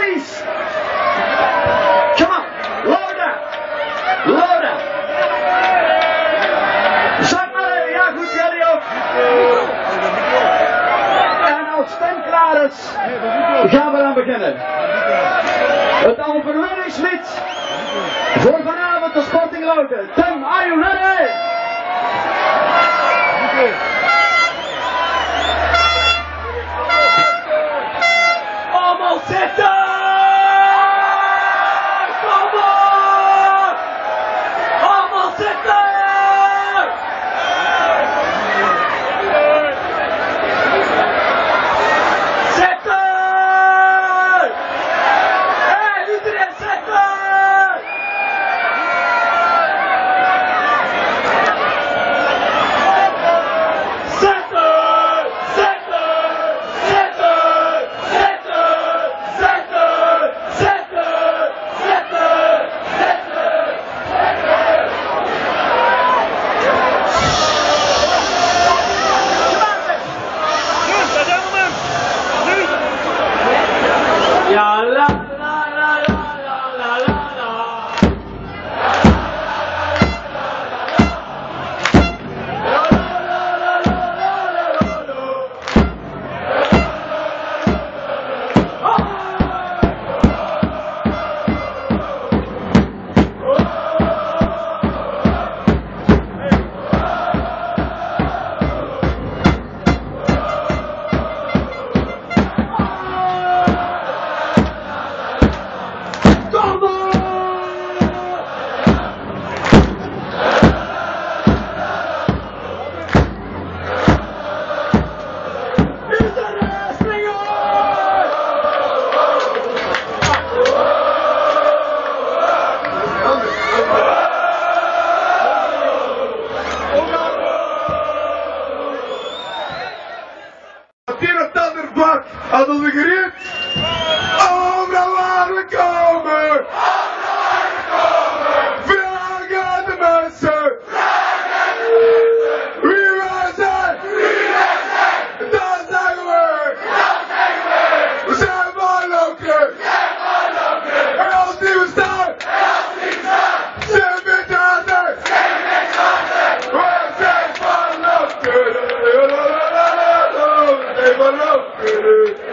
please. Come on, lower down. Lower down. Zak maar even, ja goed, jullie ook. En als stem klaar is, gaan we dan beginnen. Het overwinningslied voor vanavond de Sporting Loten. Tim, are you ready? Allemaal zitten! Kom op! Allemaal zitten! Zitten! Hey, iedereen zitten! Ja, la la la la la la la. Hadden we gereed? Overal waar we komen! Vraag aan de mensen! Wie wij zijn! Dat zeggen we! We zijn van Lokeren! En als die we staan! Zijn we dader! We zijn van Lokeren! We zijn van Lokeren!